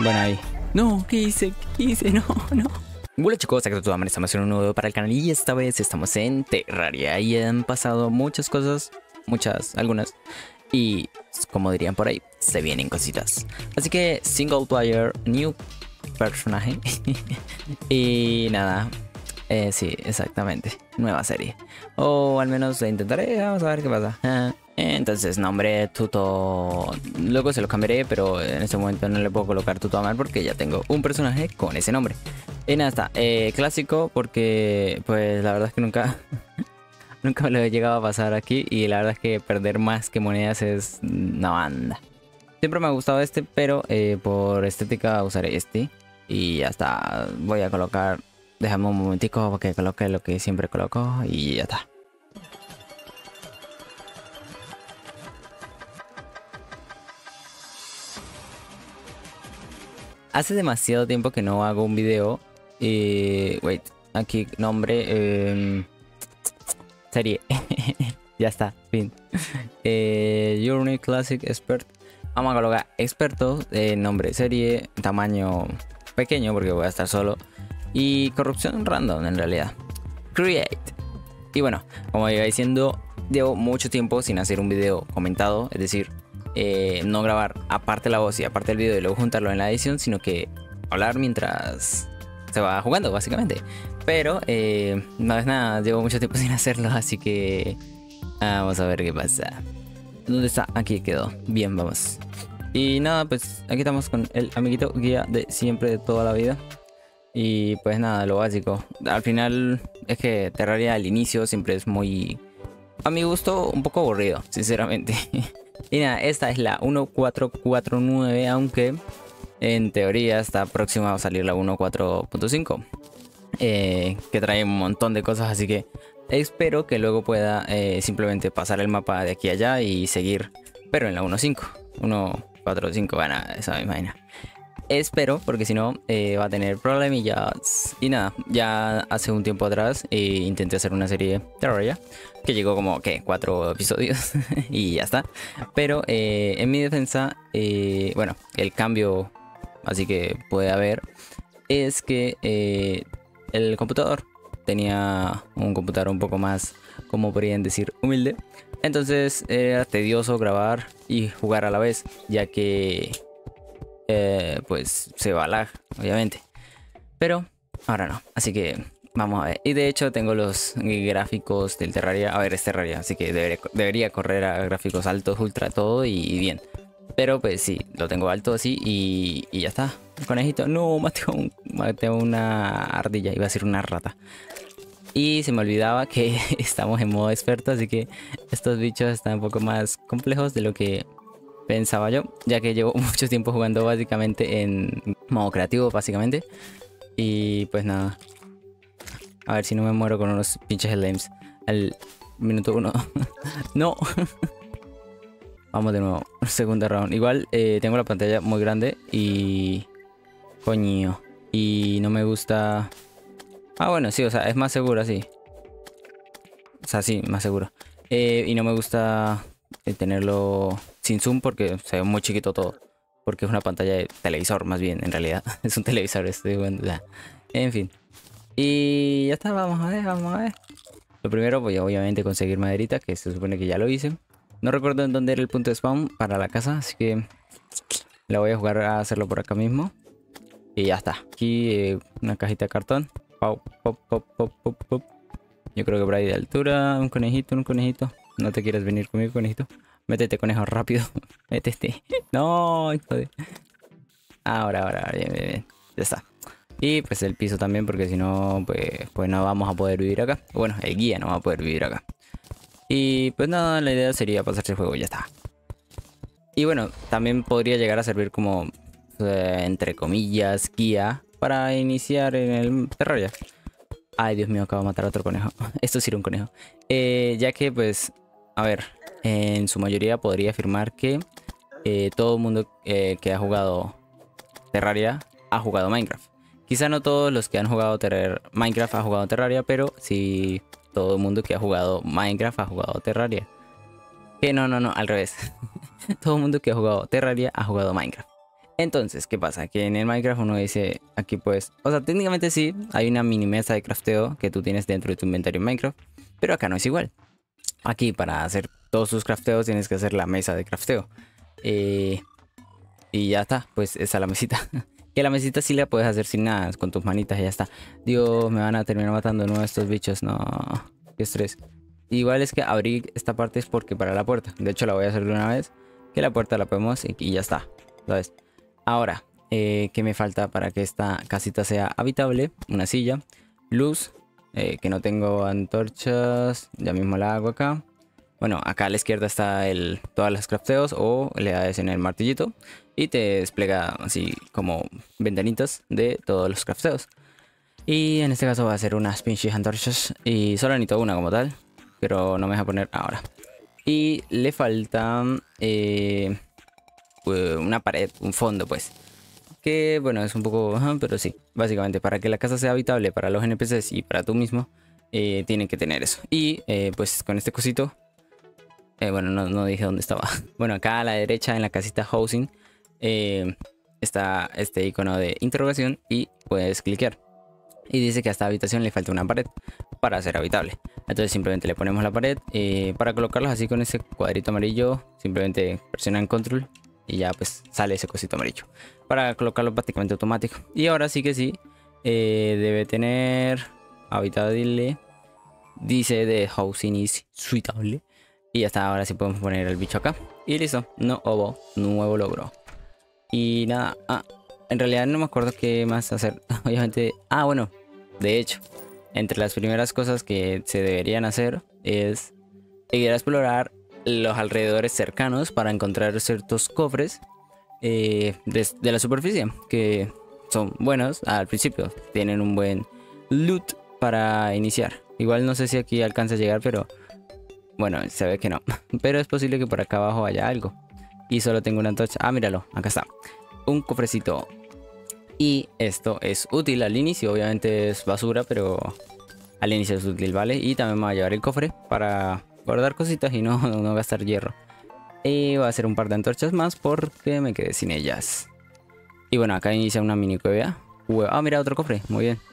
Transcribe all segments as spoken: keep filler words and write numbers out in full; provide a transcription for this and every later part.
Bueno, ahí. No, ¿qué hice? ¿Qué hice? No, no. Hola chicos, acá todo estamos en un nuevo video para el canal y esta vez estamos en Terraria y han pasado muchas cosas, muchas, algunas, y como dirían por ahí, se vienen cositas. Así que single player, new personaje y nada, eh, sí, exactamente, nueva serie. O al menos la intentaré, vamos a ver qué pasa. Ah. Entonces, nombre Tuto. Luego se lo cambiaré, pero en este momento no le puedo colocar Tuto Amar porque ya tengo un personaje con ese nombre. Y nada, está. Eh, clásico porque, pues, la verdad es que nunca, nunca me lo he llegado a pasar aquí. Y la verdad es que perder más que monedas es una banda. Siempre me ha gustado este, pero eh, por estética usaré este. Y ya está. Voy a colocar. Déjame un momentico para que coloque lo que siempre coloco. Y ya está. Hace demasiado tiempo que no hago un video. Eh, wait, aquí nombre. Eh, serie. Ya está, fin. Eh, Journey Classic Expert. Vamos a colocar experto. Eh, nombre, serie, tamaño pequeño porque voy a estar solo. Y corrupción random en realidad. Create. Y bueno, como iba diciendo, llevo mucho tiempo sin hacer un video comentado. Es decir, Eh, no grabar aparte la voz y aparte el video y luego juntarlo en la edición, sino que hablar mientras se va jugando básicamente. Pero eh, no es nada, llevo mucho tiempo sin hacerlo, así que vamos a ver qué pasa. ¿Dónde está? Aquí quedó. Bien, vamos. Y nada, pues aquí estamos con el amiguito guía de siempre, de toda la vida. Y pues nada, lo básico. Al final es que Terraria al inicio siempre es muy, a mi gusto, un poco aburrido, sinceramente. Y nada, esta es la uno punto cuatro punto cuatro nueve, aunque en teoría está próxima a salir la uno punto cuatro punto cinco, eh, que trae un montón de cosas, así que espero que luego pueda eh, simplemente pasar el mapa de aquí a allá y seguir, pero en la uno punto cinco, uno punto cuatro punto cinco, bueno, esa misma vaina. Espero, porque si no eh, va a tener problemillas. Y nada, ya hace un tiempo atrás eh, intenté hacer una serie de Terraria que llegó como, ¿qué? Cuatro episodios y ya está. Pero eh, en mi defensa, eh, bueno, el cambio, así que puede haber, es que eh, el computador tenía un computador un poco más, como podrían decir, humilde. Entonces era tedioso grabar y jugar a la vez, ya que Eh, pues se va lag, obviamente. Pero ahora no, así que vamos a ver. Y de hecho tengo los gráficos del Terraria. A ver, es Terraria, así que debería, debería correr a gráficos altos, ultra, todo y bien. Pero pues sí, lo tengo alto así y, y ya está. Conejito, no, maté a, un, maté a una ardilla, iba a ser una rata. Y se me olvidaba que estamos en modo experto, así que estos bichos están un poco más complejos de lo que pensaba yo, ya que llevo mucho tiempo jugando básicamente en modo creativo, básicamente. Y pues nada, a ver si no me muero con unos pinches lames al minuto uno. No. Vamos de nuevo, segunda round. Igual eh, tengo la pantalla muy grande y coño, y no me gusta. Ah, bueno, sí, o sea, es más seguro así. O sea, sí, más seguro. Eh, y no me gusta eh, tenerlo sin zoom porque se ve muy chiquito todo. Porque es una pantalla de televisor, más bien, en realidad. Es un televisor, estoy jugando. O sea, en fin. Y ya está, vamos a ver, vamos a ver. Lo primero voy a obviamente conseguir maderita, que se supone que ya lo hice. No recuerdo en dónde era el punto de spawn para la casa, así que la voy a jugar a hacerlo por acá mismo. Y ya está. Aquí eh, una cajita de cartón. Pop, pop, pop, pop, pop, pop. Yo creo que por ahí de altura, un conejito, un conejito. ¿No te quieres venir conmigo, conejito? Métete, conejo, rápido. Métete. No, hijo de... Ahora, ahora, bien, bien, bien. Ya está. Y pues el piso también, porque si no, pues, pues no vamos a poder vivir acá. Bueno, el guía no va a poder vivir acá. Y pues nada, la idea sería pasarse el juego, ya está. Y bueno, también podría llegar a servir como, eh, entre comillas, guía para iniciar en el Terraria. Ay, Dios mío, acabo de matar a otro conejo. Esto sí era un conejo. Eh, ya que, pues, a ver, en su mayoría podría afirmar que eh, todo el mundo eh, que ha jugado Terraria ha jugado Minecraft. Quizá no todos los que han jugado Terraria, Minecraft ha jugado Terraria, pero sí todo el mundo que ha jugado Minecraft ha jugado Terraria. Que no, no, no, al revés. Todo el mundo que ha jugado Terraria ha jugado Minecraft. Entonces, ¿qué pasa? Que en el Minecraft uno dice, aquí pues, o sea, técnicamente sí, hay una mini mesa de crafteo que tú tienes dentro de tu inventario en Minecraft, pero acá no es igual. Aquí para hacer todos tus crafteos tienes que hacer la mesa de crafteo. Eh, y ya está, pues esa es la mesita. Que la mesita sí la puedes hacer sin nada, con tus manitas y ya está. Dios, me van a terminar matando de nuevo estos bichos, no, qué estrés. Igual es que abrir esta parte es porque para la puerta. De hecho la voy a hacer de una vez, que la puerta la podemos y, y ya está, ¿sabes? Ahora, eh, ¿qué me falta para que esta casita sea habitable? Una silla, luz, eh, que no tengo antorchas, ya mismo la hago acá. Bueno, acá a la izquierda está el, todas las crafteos o le das en el martillito y te despliega así como ventanitas de todos los crafteos. Y en este caso va a ser unas pinches antorchas y solo necesito una como tal, pero no me deja poner ahora. Y le falta eh, una pared, un fondo pues. Que bueno, es un poco, ajá, pero sí, básicamente para que la casa sea habitable para los N P Cs y para tú mismo, eh, tienen que tener eso. Y eh, pues con este cosito, eh, bueno, no, no dije dónde estaba. Bueno, acá a la derecha en la casita housing eh, está este icono de interrogación y puedes cliquear. Y dice que a esta habitación le falta una pared para ser habitable. Entonces simplemente le ponemos la pared. Eh, para colocarlos así con ese cuadrito amarillo, simplemente presionan control y ya pues sale ese cosito amarillo. Para colocarlo prácticamente automático. Y ahora sí que sí, eh, debe tener habitable. Dice de housing is suitable. Y ya está, ahora sí podemos poner el bicho acá. Y listo, no hubo nuevo logro. Y nada, ah, en realidad no me acuerdo qué más hacer. Obviamente, ah, bueno, de hecho, entre las primeras cosas que se deberían hacer es ir a explorar los alrededores cercanos para encontrar ciertos cofres eh, de, de la superficie que son buenos al principio, tienen un buen loot para iniciar. Igual no sé si aquí alcanza a llegar, pero bueno, se ve que no. Pero es posible que por acá abajo haya algo. Y solo tengo una antorcha. Ah, míralo, acá está. Un cofrecito. Y esto es útil al inicio. Obviamente es basura, pero al inicio es útil, ¿vale? Y también me va a llevar el cofre para guardar cositas y no, no gastar hierro. Y voy a hacer un par de antorchas más porque me quedé sin ellas. Y bueno, acá inicia una mini cueva. Ah, mira, otro cofre. Muy bien.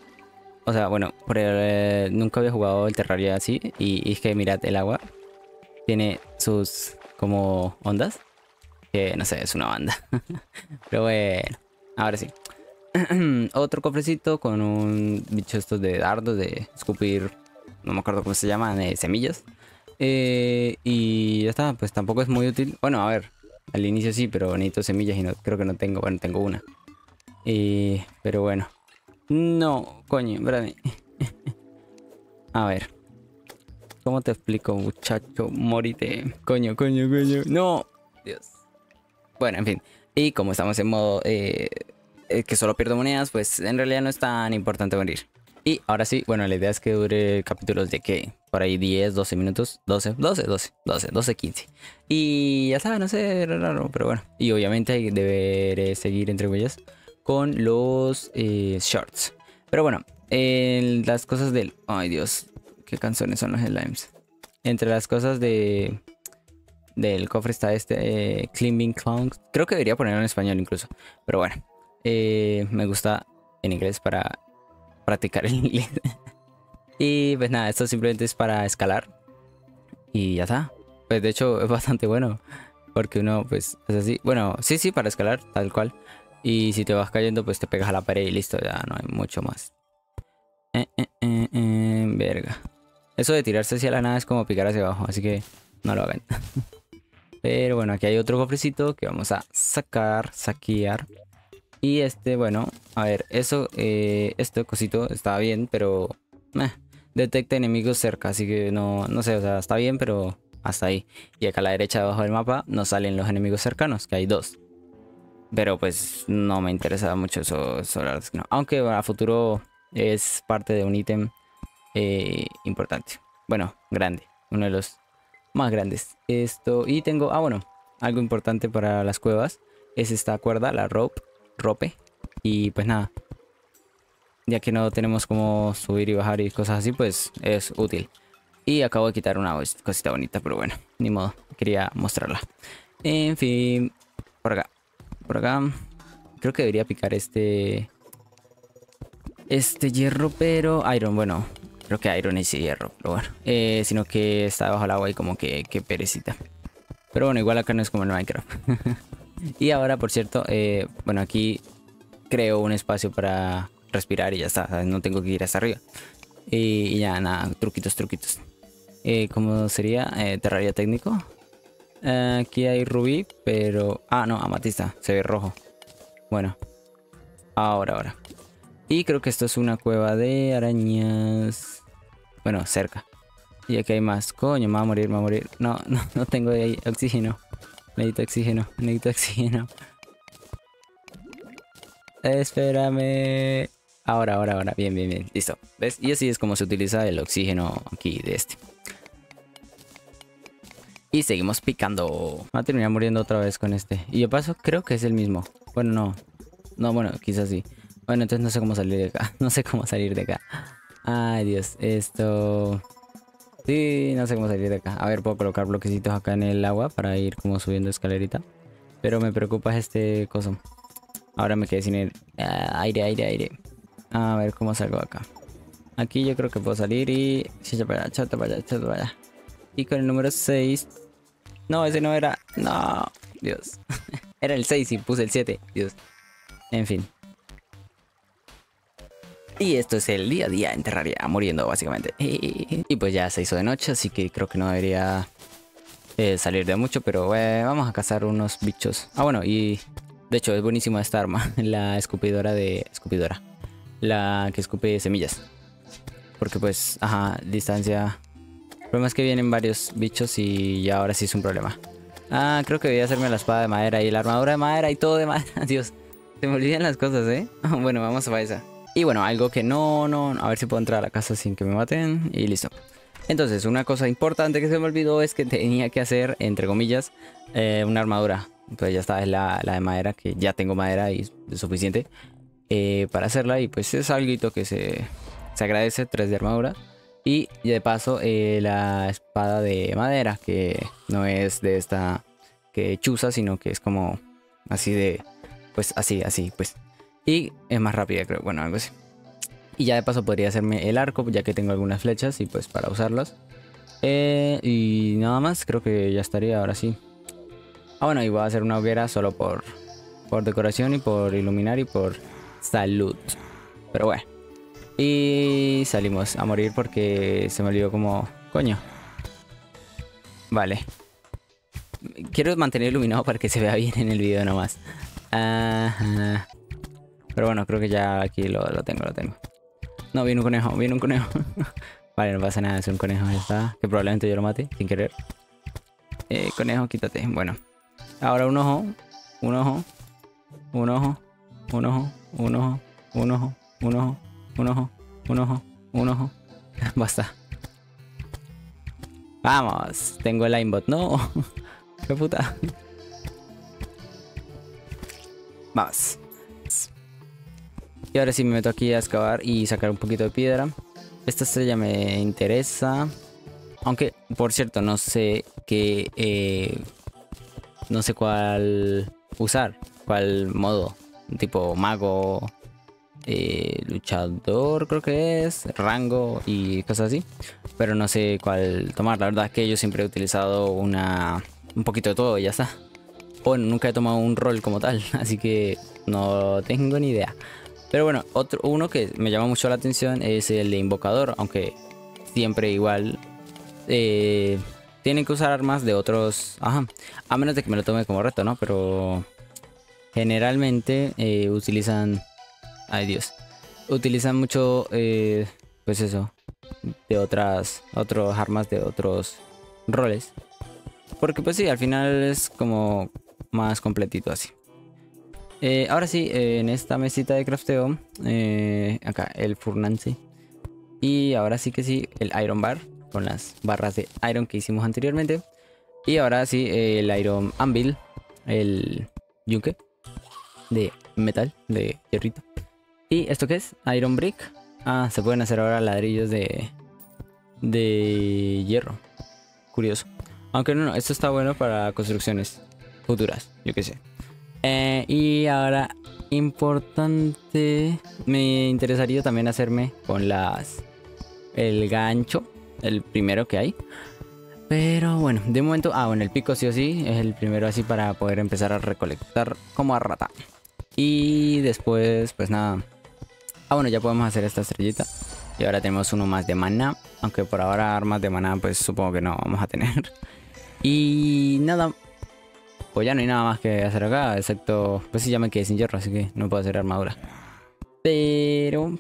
O sea, bueno, por el, eh, nunca había jugado el Terraria así. Y, y es que mirad, el agua tiene sus como ondas. Que no sé, es una banda. Pero bueno, ahora sí. Otro cofrecito con un bicho estos de dardos, de escupir. No me acuerdo cómo se llama, de semillas. Eh, y ya está, pues tampoco es muy útil. Bueno, a ver, al inicio sí, pero necesito semillas y no, creo que no tengo. Bueno, tengo una. Eh, pero bueno. No, coño, espérame. A ver. ¿Cómo te explico, muchacho? Morite. Coño, coño, coño. No. Dios. Bueno, en fin. Y como estamos en modo eh, eh, que solo pierdo monedas, pues en realidad no es tan importante morir. Y ahora sí, bueno, la idea es que dure capítulos de que por ahí diez, doce minutos. doce, doce, doce, doce, doce, quince. Y ya está, no sé, era raro, pero bueno. Y obviamente deberé seguir entre huellas con los eh, shorts. Pero bueno, eh, las cosas del... Ay Dios, qué canciones son los slimes. Entre las cosas de... del cofre está este eh, Climbing Clown. Creo que debería ponerlo en español incluso. Pero bueno, eh, me gusta en inglés para practicar el inglés. Y pues nada, esto simplemente es para escalar. Y ya está. Pues de hecho es bastante bueno. Porque uno pues es así. Bueno, sí, sí, para escalar, tal cual. Y si te vas cayendo, pues te pegas a la pared y listo, ya no hay mucho más. Eh, eh, eh, eh, verga. Eso de tirarse hacia la nada es como picar hacia abajo, así que no lo hagan. Pero bueno, aquí hay otro cofrecito que vamos a sacar, saquear. Y este, bueno, a ver, eso, eh, este cosito está bien, pero eh, detecta enemigos cerca, así que no, no sé, o sea, está bien, pero hasta ahí. Y acá a la derecha debajo del mapa nos salen los enemigos cercanos, que hay dos. Pero pues no me interesa mucho eso, eso la verdad es que no. Aunque bueno, a futuro es parte de un ítem eh, importante. Bueno, grande. Uno de los más grandes. Esto. Y tengo. Ah, bueno. Algo importante para las cuevas. Es esta cuerda, la rope. Rope. Y pues nada. Ya que no tenemos como subir y bajar y cosas así, pues es útil. Y acabo de quitar una cosita bonita, pero bueno, ni modo. Quería mostrarla. En fin. Por acá. por acá. Creo que debería picar este... Este hierro, pero... Iron, bueno. Creo que Iron es hierro, pero bueno. Eh, sino que está bajo el agua y como que, que perecita. Pero bueno, igual acá no es como en Minecraft. Y ahora, por cierto, eh, bueno, aquí creo un espacio para respirar y ya está. ¿Sabes? No tengo que ir hasta arriba. Y, y ya, nada, truquitos, truquitos. Eh, ¿Cómo sería? Eh, Terraria técnico. Eh, aquí hay rubí, pero... Ah, no, amatista. Se ve rojo. Bueno. Ahora, ahora. Y creo que esto es una cueva de arañas. Bueno, cerca. Y aquí hay más. Coño, me va a morir, me va a morir. No, no, no tengo ahí oxígeno. Necesito oxígeno, necesito oxígeno. Espérame. Ahora, ahora, ahora. Bien, bien, bien. Listo. ¿Ves? Y así es como se utiliza el oxígeno aquí de este. Y seguimos picando. Va a terminar muriendo otra vez con este. Y yo paso, creo que es el mismo. Bueno, no. No, bueno, quizás sí. Bueno, entonces no sé cómo salir de acá. No sé cómo salir de acá. Ay, Dios. Esto... Sí, no sé cómo salir de acá. A ver, puedo colocar bloquecitos acá en el agua para ir como subiendo escalerita. Pero me preocupa este coso. Ahora me quedé sin el... Ah, aire, aire, aire. A ver cómo salgo acá. Aquí yo creo que puedo salir y... Chata para allá, chata para allá, chata para allá. Y con el número seis... No, ese no era... No, Dios. Era el seis y puse el siete. Dios. En fin. Y esto es el día a día en Terraria, muriendo básicamente. Y pues ya se hizo de noche, así que creo que no debería eh, salir de mucho, pero eh, vamos a cazar unos bichos. Ah, bueno, y de hecho es buenísima esta arma, la escupidora de... Escupidora. La que escupe semillas. Porque pues, ajá, distancia... El problema es que vienen varios bichos y ya ahora sí es un problema. Ah, creo que voy a hacerme la espada de madera y la armadura de madera y todo de madera. Dios, se me olvidan las cosas, ¿eh? Bueno, vamos a esa. Y bueno, algo que no, no, a ver si puedo entrar a la casa sin que me maten y listo. Entonces, una cosa importante que se me olvidó es que tenía que hacer, entre comillas, eh, una armadura. Entonces ya está, es la, la de madera, que ya tengo madera y es suficiente eh, para hacerla. Y pues es algo que se, se agradece, tres de armadura. Y de paso, eh, la espada de madera, que no es de esta que chuza, sino que es como así de, pues así, así, pues. Y es más rápida, creo, bueno, algo así. Y ya de paso podría hacerme el arco, ya que tengo algunas flechas y pues para usarlas. Eh, y nada más, creo que ya estaría ahora sí. Ah, bueno, y voy a hacer una hoguera solo por, por decoración y por iluminar y por salud. Pero bueno. Y salimos a morir porque se me olvidó como... Coño. Vale. Quiero mantener iluminado para que se vea bien en el video nomás. Ajá. Pero bueno, creo que ya aquí lo, lo tengo, lo tengo. No, viene un conejo, viene un conejo. Vale, no pasa nada, es un conejo, ya está. Que probablemente yo lo mate, sin querer. Eh, conejo, quítate. Bueno. Ahora un ojo. Un ojo. Un ojo. Un ojo. Un ojo. Un ojo. Un ojo. Un ojo, un ojo, un ojo. Basta. Vamos. Tengo el aimbot. No. Qué puta. Vamos. Y ahora sí me meto aquí a excavar y sacar un poquito de piedra. Esta estrella me interesa. Aunque, por cierto, no sé qué... Eh, no sé cuál usar. Cuál modo. Tipo mago... Eh, luchador creo que es, rango y cosas así, pero no sé cuál tomar. La verdad es que yo siempre he utilizado una un poquito de todo y ya está. Bueno, nunca he tomado un rol como tal, así que no tengo ni idea. Pero bueno, otro uno que me llama mucho la atención es el de invocador, aunque siempre igual eh, tienen que usar armas de otros, ajá, a menos de que me lo tome como reto, ¿no? Pero generalmente eh, utilizan... Ay, Dios. Utilizan mucho, eh, pues eso, de otras, otros armas de otros roles. Porque pues sí, al final es como más completito así. Eh, ahora sí, eh, en esta mesita de crafteo, eh, acá el furnace. Y ahora sí que sí, el iron bar, con las barras de iron que hicimos anteriormente. Y ahora sí, eh, el iron anvil, el yunque de metal, de hierrito. ¿Y esto qué es? Iron brick. Ah, se pueden hacer ahora ladrillos de de hierro. Curioso. Aunque no, no, esto está bueno para construcciones futuras, yo qué sé. Eh, y ahora, importante, me interesaría también hacerme con las... el gancho, el primero que hay. Pero bueno, de momento, ah, bueno, el pico sí o sí es el primero así para poder empezar a recolectar como a rata. Y después, pues nada. Ah, bueno, ya podemos hacer esta estrellita. Y ahora tenemos uno más de maná. Aunque por ahora armas de maná, pues supongo que no vamos a tener. Y nada. Pues ya no hay nada más que hacer acá. Excepto, pues sí, ya me quedé sin hierro, así que no puedo hacer armadura. Pero...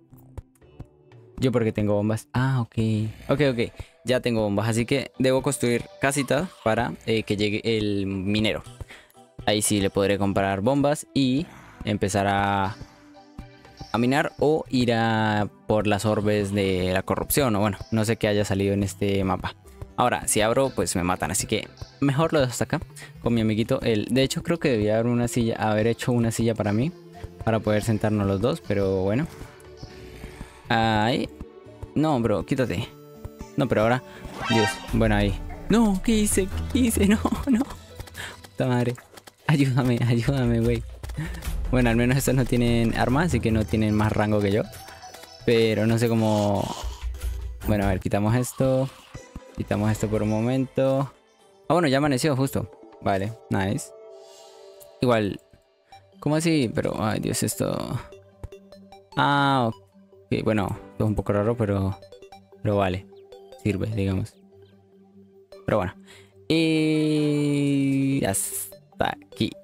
yo porque tengo bombas. Ah, ok. Ok, ok. Ya tengo bombas, así que debo construir casitas para eh, que llegue el minero. Ahí sí le podré comprar bombas y empezar a, a minar o ir a por las orbes de la corrupción. O bueno, no sé qué haya salido en este mapa. Ahora, si abro, pues me matan. Así que mejor lo dejo hasta acá con mi amiguito. El, de hecho, creo que debía haber una silla, haber hecho una silla para mí. Para poder sentarnos los dos, pero bueno. Ahí. No, bro, quítate. No, pero ahora... Dios, bueno, ahí. No, ¿qué hice? ¿Qué hice? No, no. Puta madre. Ayúdame, ayúdame, güey. Bueno, al menos estos no tienen armas, así que no tienen más rango que yo. Pero no sé cómo... Bueno, a ver, quitamos esto. Quitamos esto por un momento. Ah, bueno, ya amaneció justo. Vale, nice. Igual... ¿Cómo así? Pero, ay, Dios, esto... Ah, ok. Bueno, esto es un poco raro, pero... Pero vale. Sirve, digamos. Pero bueno. Y hasta aquí.